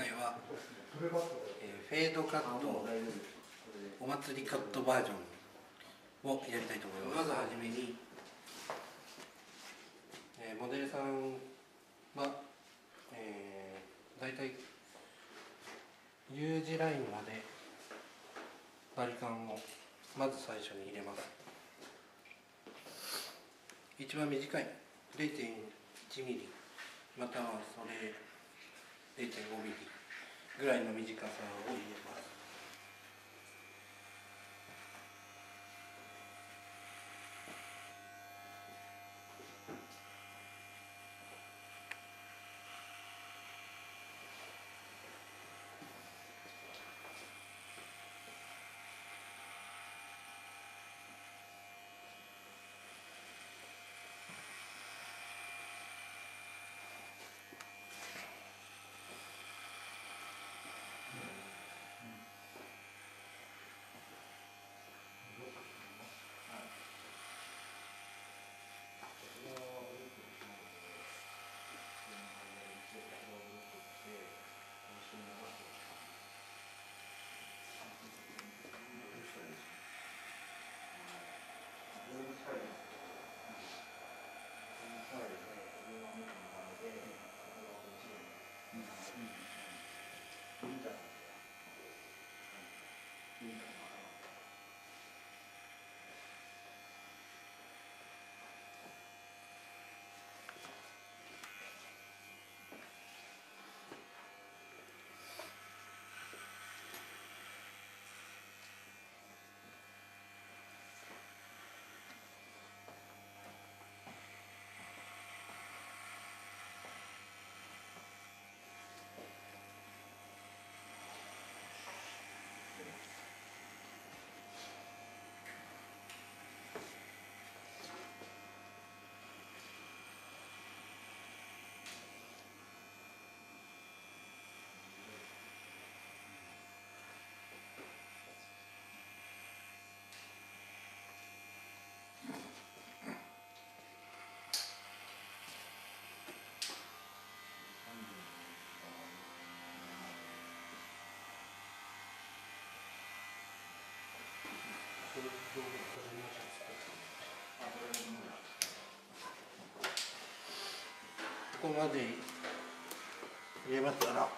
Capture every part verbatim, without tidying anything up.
回は、えー、フェードカットお祭りカットバージョンをやりたいと思います。まずはじめに、えー、モデルさんは、えー、だいたい U 字ラインまでバリカンをまず最初に入れます。一番短い れいてんいちミリまたはそれ れいてんごミリぐらいの短さを入れます。ここまで入れましたら、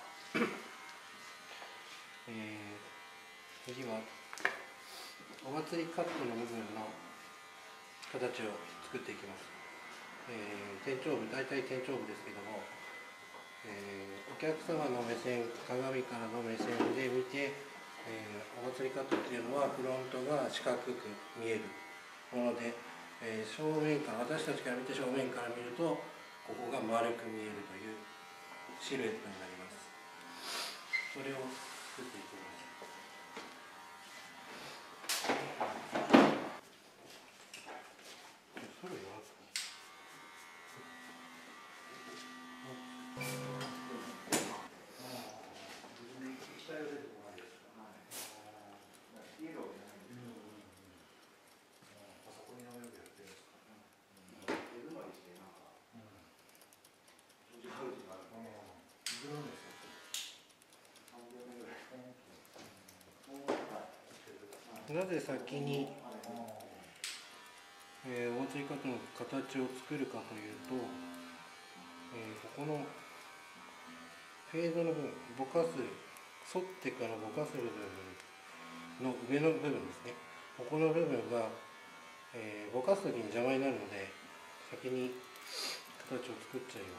えー、次はお祭りカットの部分の形を作っていきます。えー、天頂部、大体天頂部ですけども、えー、お客様の目線、鏡からの目線で見て、えー、お祭りカットっていうのはフロントが四角く見えるもので、えー、正面から私たちから見て正面から見るとここが丸く見えるというシルエットになります。それを作っていきます。なぜ先に、えー、お祭りカットの形を作るかというと、えー、ここのフェードの部分、ぼかす、反ってからぼかす部分の上の部分ですね。ここの部分が、えー、ぼかすときに邪魔になるので、先に形を作っちゃいます。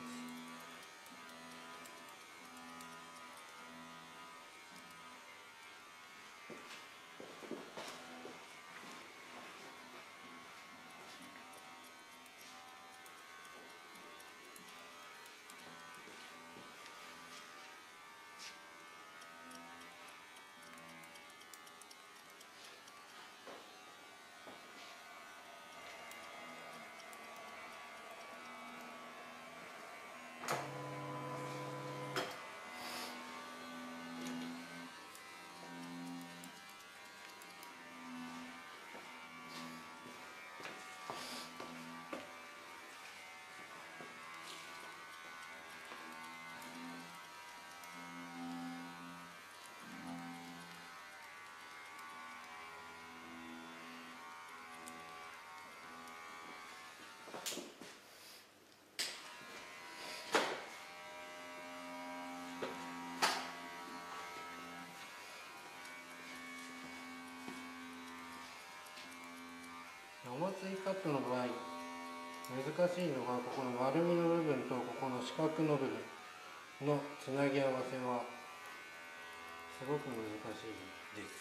お祭りカットの場合難しいのが、ここの丸みの部分とここの四角の部分のつなぎ合わせはすごく難しいです。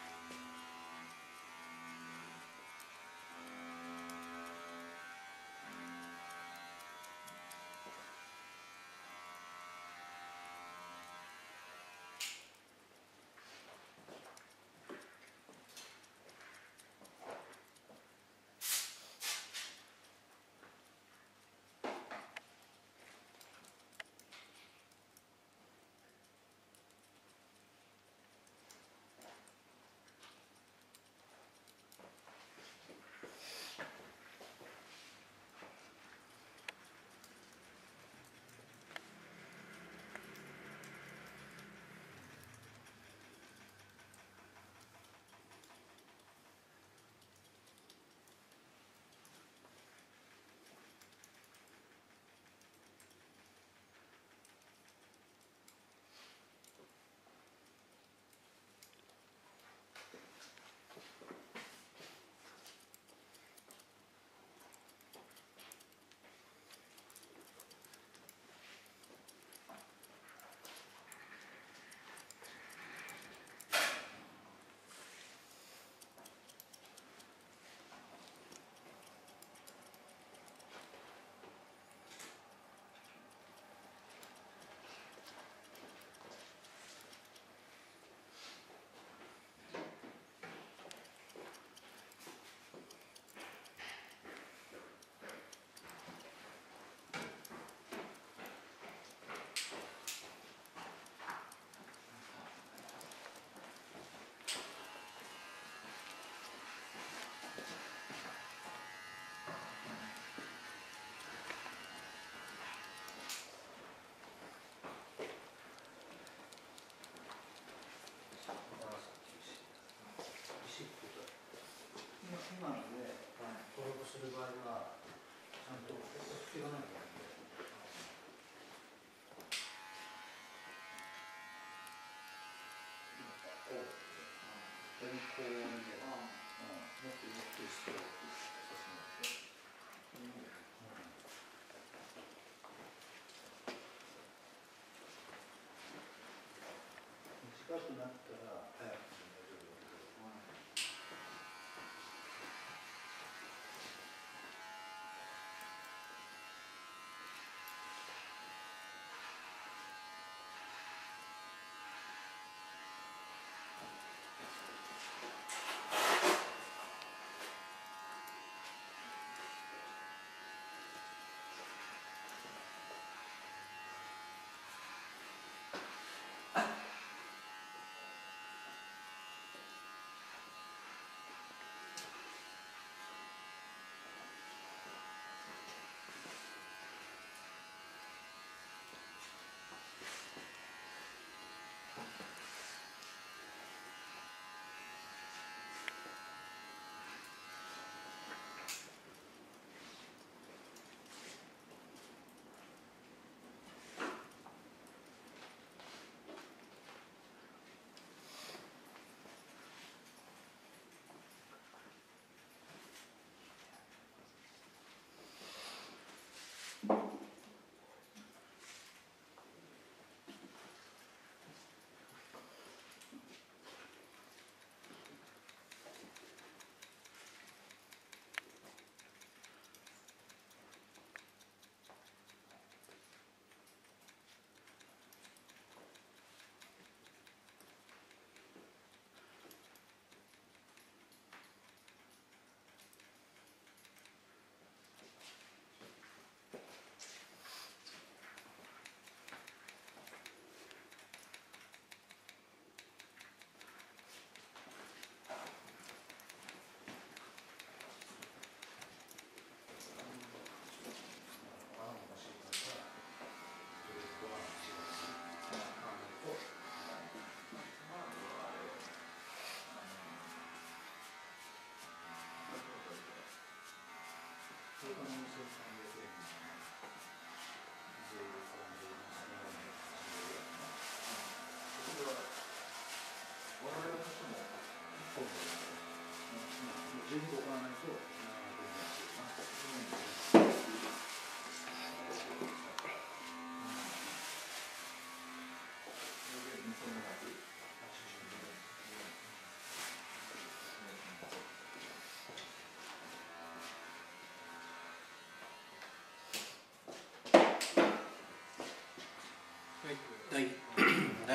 今ので登録する場合はちゃんとお付けがないと。健康で、もっともっとしてさせてもらって。短くなったら早く進める。我々としても、自分で行わないと。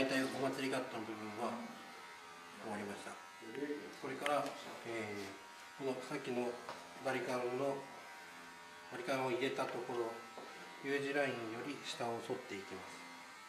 大体お祭りカットの部分は終わりました。これから、えー、このさっきのバリカンのバリカンを入れたところ U 字ラインより下を沿っていきます。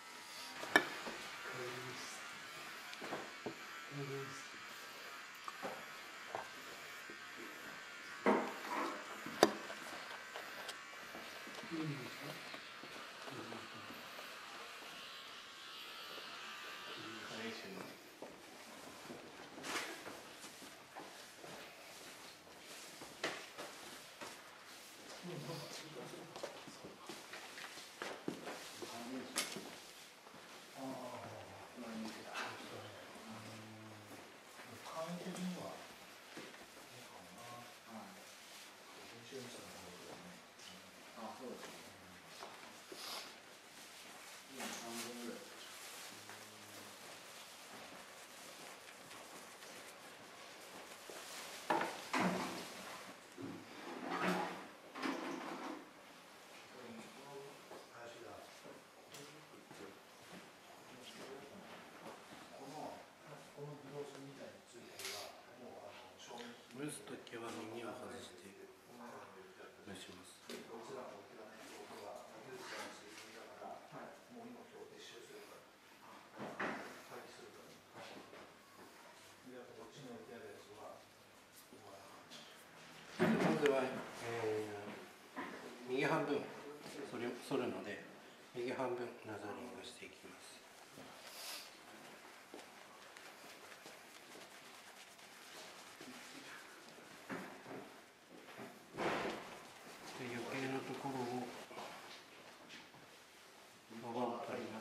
蒸すときは耳を外して蒸します。まずは、えー、右半分それ反るので右半分ナザリングしていきます。で余計なところをババッと取ります。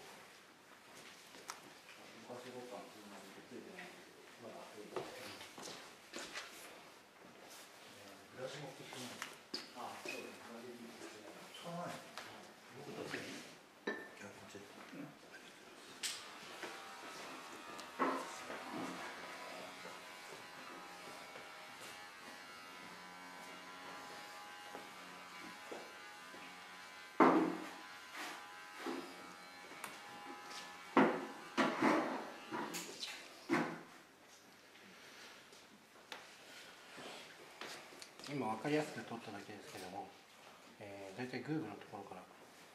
今分かりやすく取っただけですけども、えー、大体グーグのところから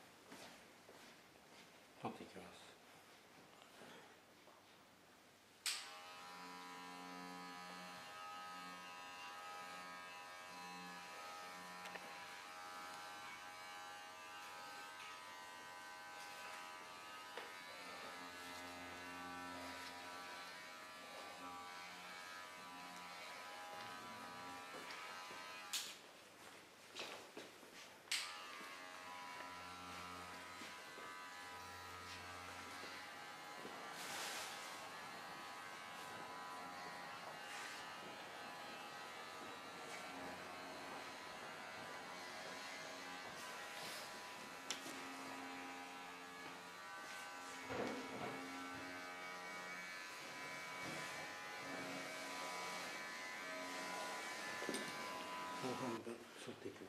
取っていきます。後半分沿っていきます。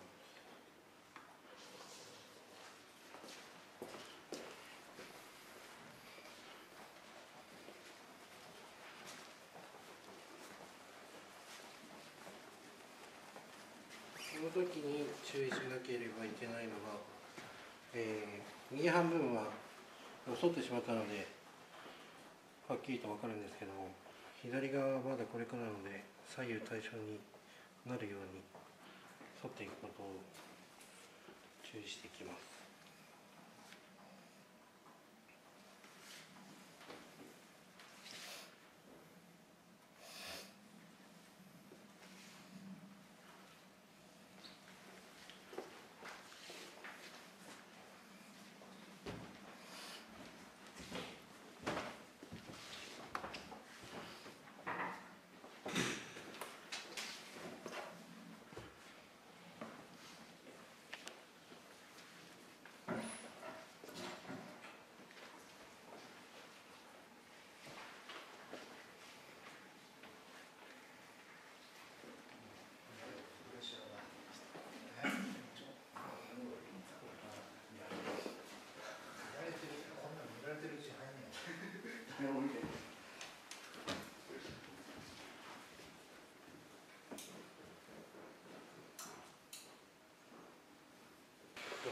この時に注意しなければいけないのが、えー、右半分は反ってしまったのではっきりと分かるんですけども、左側はまだこれからなので左右対称になるように反っていくことを注意していきます。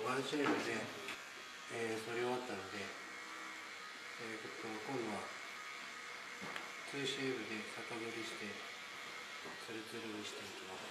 ワンシェーブで、えー、剃り終わったので、えー、っと今度はツーシェーブで逆取りしてツルツルにしていきます。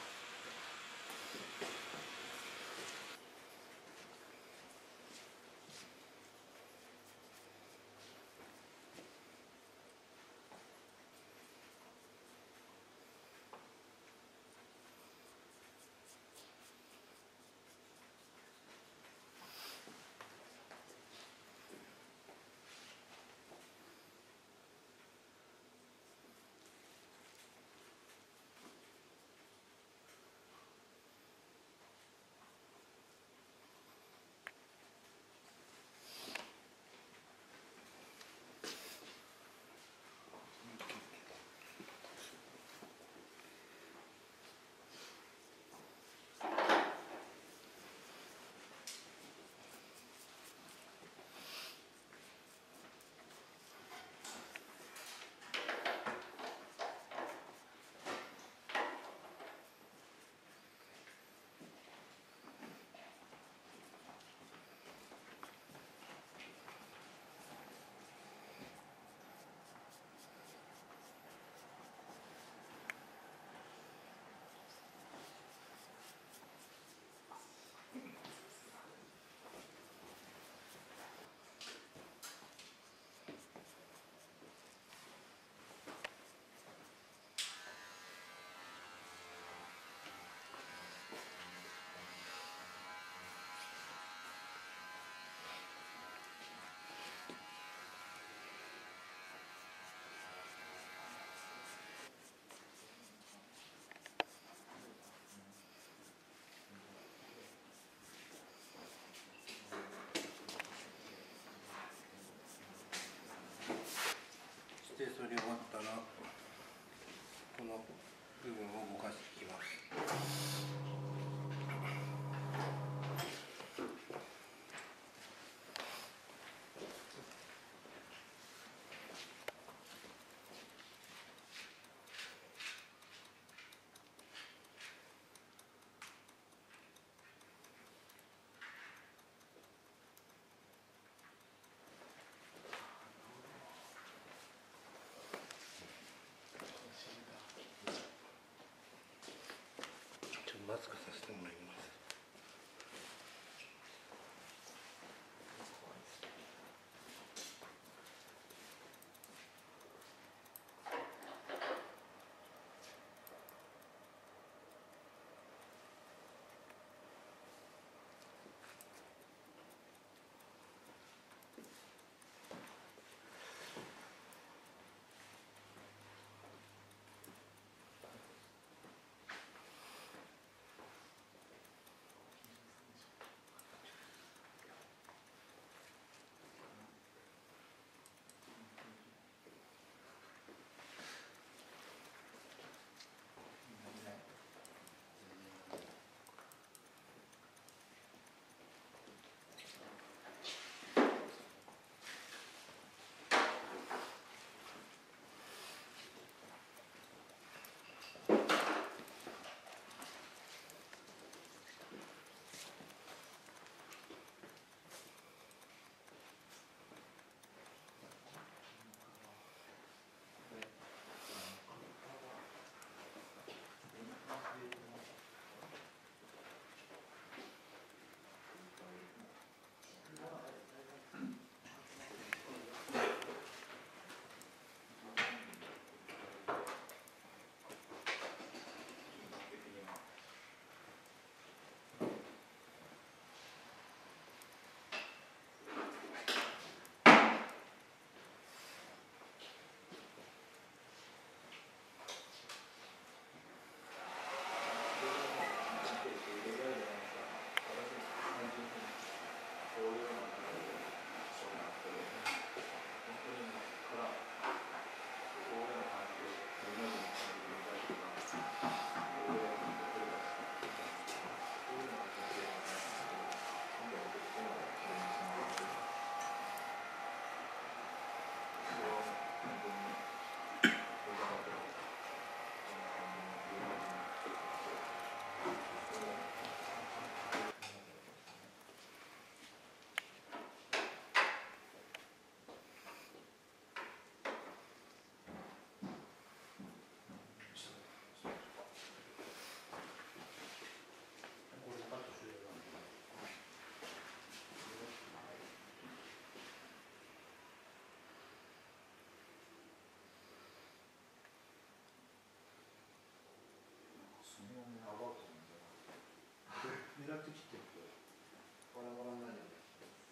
らって切ってるとバラバラになるよね。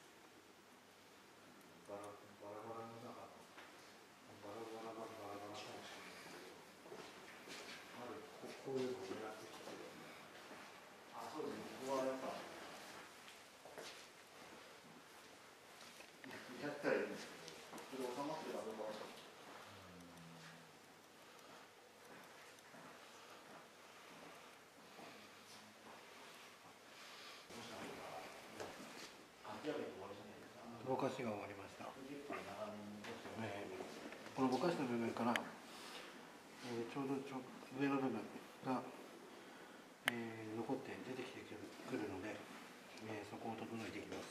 バラバラバラの中のバラバラバラバラバラかもしれないけど、あるここういうのを狙って切ってるよね。 あ、そうですね。ここはやっぱやったらいいんですけど、それ収まってるかどうかは。 ぼかしが終わりました。えー、このぼかしの部分から、えー、ちょうどちょ上の部分が、えー、残って出てきてくるので、えー、そこを整えていきます。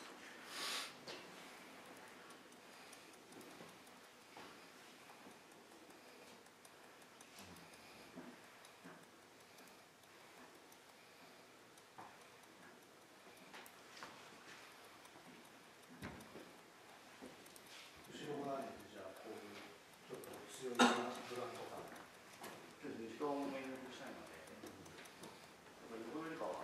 後ろ側にじゃあこういうちょっと強いブランとか。 後ろも入力したいので、横よりかは。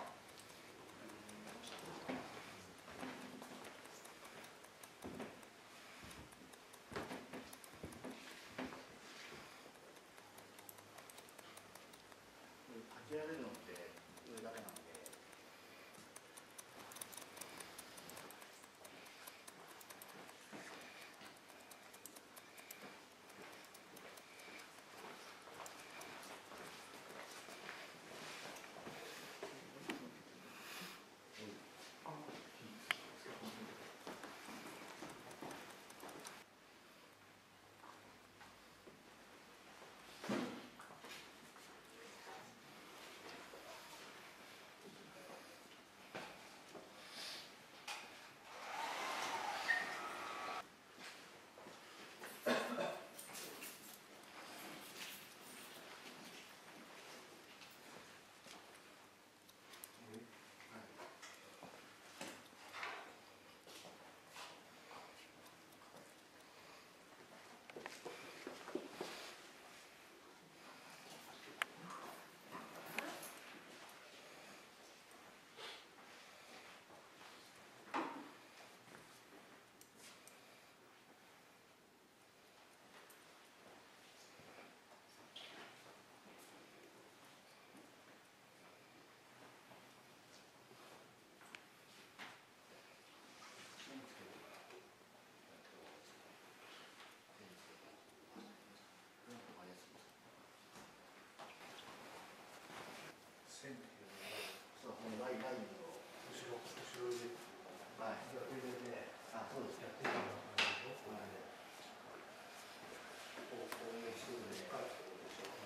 書きられるのって上だけなんで。 線っていうのは、 そう、このラインラインを後ろ後ろで、 はい。 逆入れで、 あ、そうですね。 やっていくような感じでしょ。これで。こうこういう人でしっかりってことでしょ。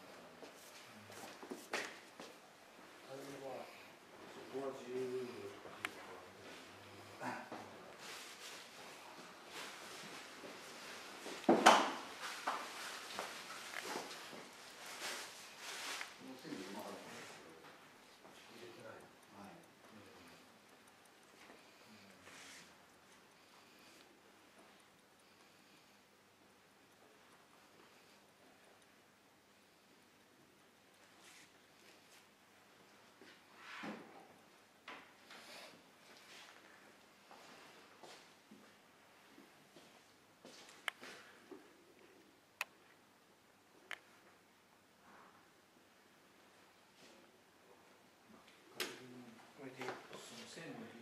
あれはそこは自由に。これでその線の